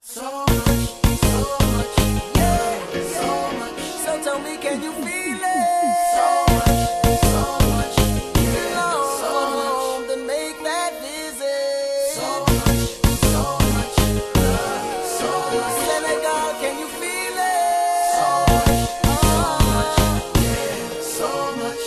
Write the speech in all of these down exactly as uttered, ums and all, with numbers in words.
So much, so much, yeah, so much. So tell me, can you feel it? So much, so much, yeah, so much. Then make that visit. So much, so much, love, so much. Senegal, can you feel it? So much, so much, yeah, so much.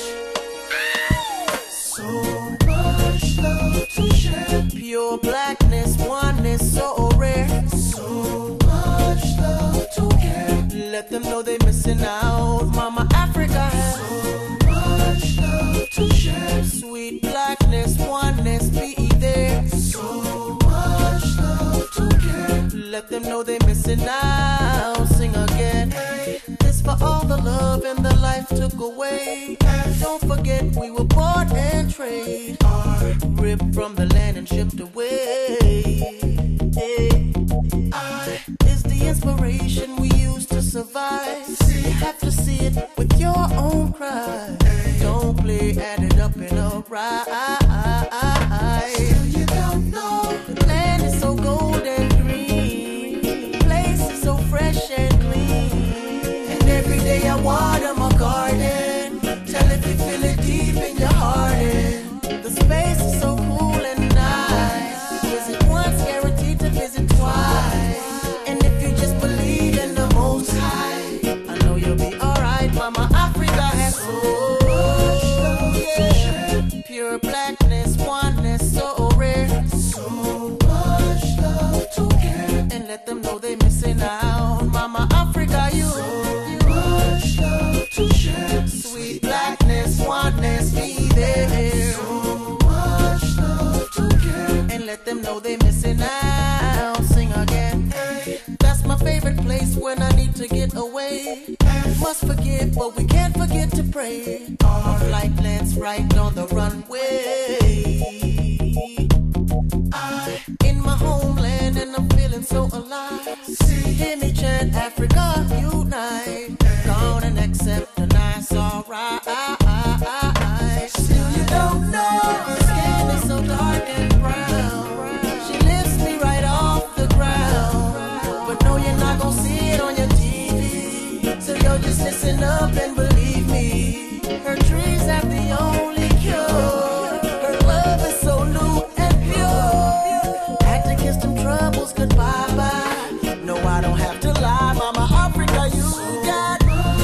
So much love to share. Pure blackness, oneness, so rare. So much love to care. Let them know they missing out. Mama Africa has so much love to share. Sweet blackness, oneness, be there. So much love to care. Let them know they missing out. Sing again. Hey, this for all the love and the life took away. Don't forget we were bought and traded, ripped from the land and shipped away. Hey, I is the inspiration we use to survive. You have to see it with your own cry. Don't play, add it up and alright. Still you don't know. The land is so gold and green. The place is so fresh and clean. And every day I water my garden. Tell if you feel it deep in your heart. And the space is so cool and nice. Visit once, guaranteed to visit twice. And if you just believe in the Most High, I know you'll be alright. Mama Africa has so much love, yeah. Pure blackness, oneness, so rare. So much love to care. And let them know they missing out. Mama Africa, you so much love to share. Sweet blackness, oneness, be there. So much love to care. And let them know they missing out. Sing again. Hey, that's my favorite place when I need to get away. Must forgive, but we can't forget to pray. My flight lands right on the runway. I in my homeland and I'm feeling so alive. See, hear me chant, Africa unite. Gone and accept the nice, alright. Still you don't know, her skin is so dark and brown. She lifts me right off the ground. But no, you're not gonna see it on your T V. So yo, just listen up and believe me. Her trees have the only cure. Her love is so new and pure. Act against them troubles, goodbye bye. No, I don't have to lie, Mama Africa, you got,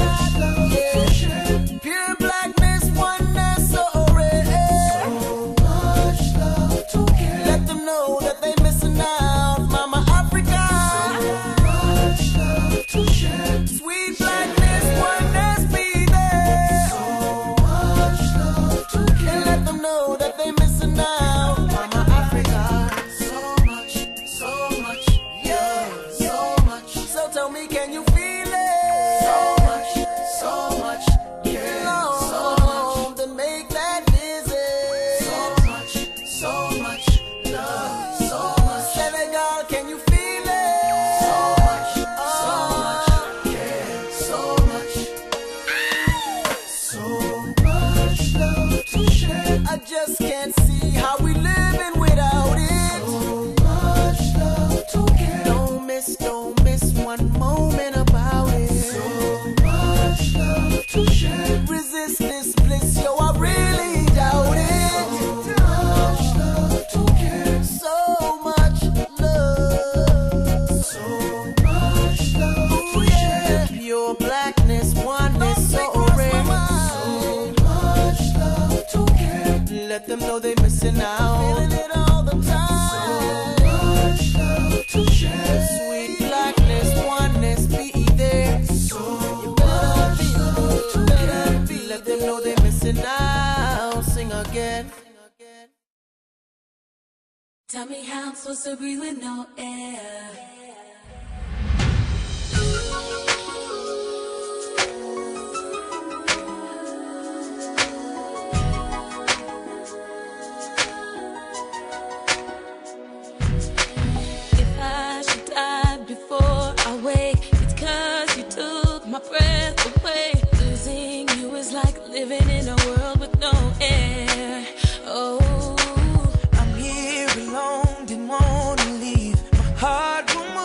yeah. Pure blackness, oneness, so rare. So much love to care. Let them know that they missing out, Mama Africa. So much love to share. Sweet blackness, oneness, be there. So much love to care. And let them know that they missing out, Mama Africa. So much, so much, yeah, so much. So tell me, can you feel it? So much, so much, yeah, so much. Then make that visit. So much, so much, love, so much. Senegal, can you feel it? So much, so much, yeah, so much. So much love to share. I just can't see how we living without it. So much love to care. Don't miss, don't miss one moment about it. So much love to share. Resist this bliss, yo, I really doubt it. So much love to care. So much love. So much love to share. Pure blackness, oneness, so rare. So much love to care. Let them know they missing out. Feeling it all the time. So much love to share. Sweet blackness, oneness, be there. So you better be, you better be. Let them know they missing out. Sing again. Tell me how I'm supposed to breathe with no air. If I should die before I wake, it's 'cause you took my breath away. Losing you is like living in a world with no air. Oh, I'm here alone, didn't wanna leave. My heart won't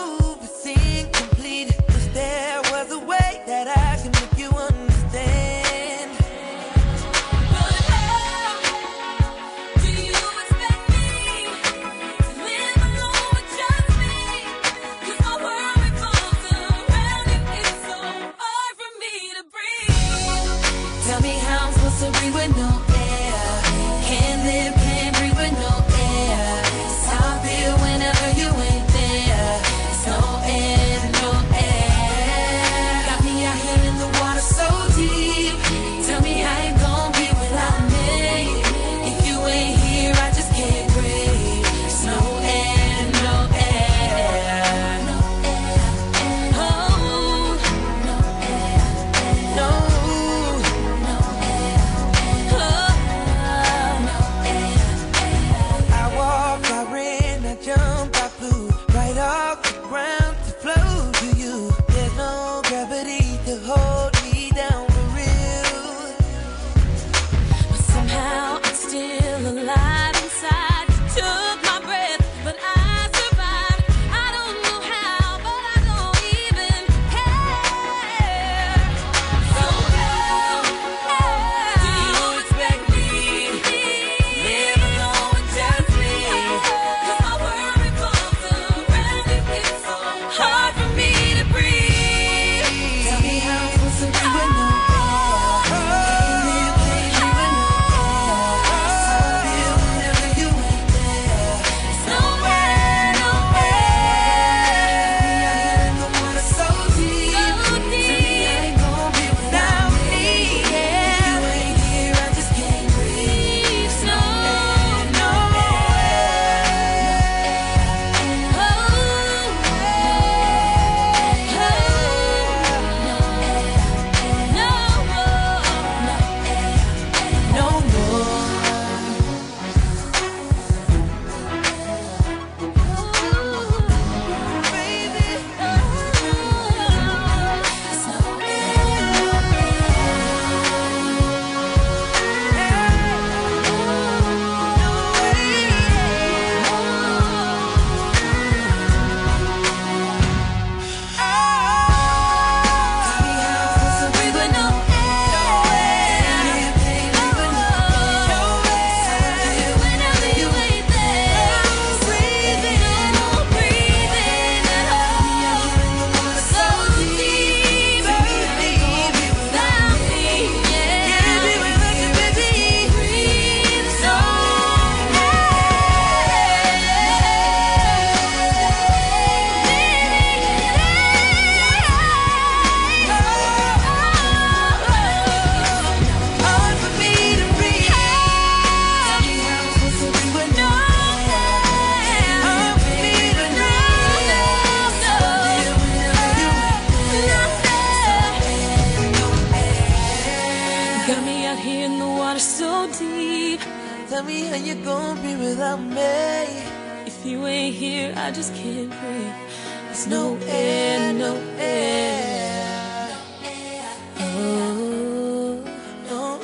Tell me how you gonna be without me. If you ain't here, I just can't breathe. There's no, No air, air, no no air. air. Oh, No,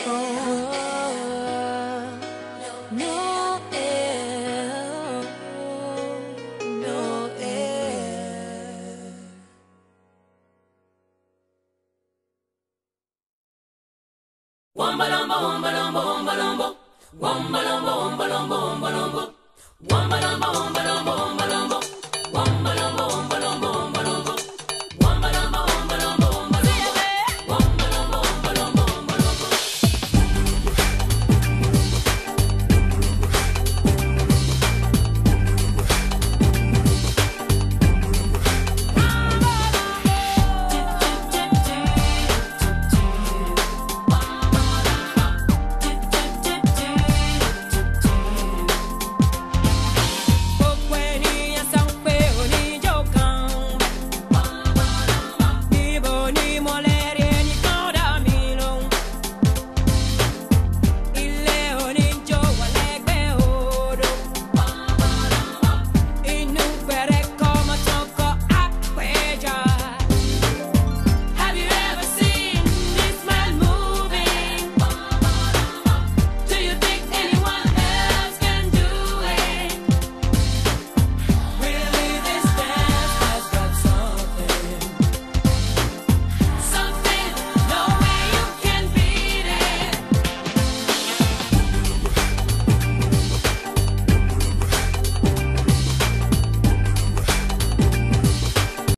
no air, no air. Wamba lamba, wamba lamba, wamba lamba, wamba lamba, wamba lamba, wamba lamba, wamba lamba, wamba lamba, wamba lamba.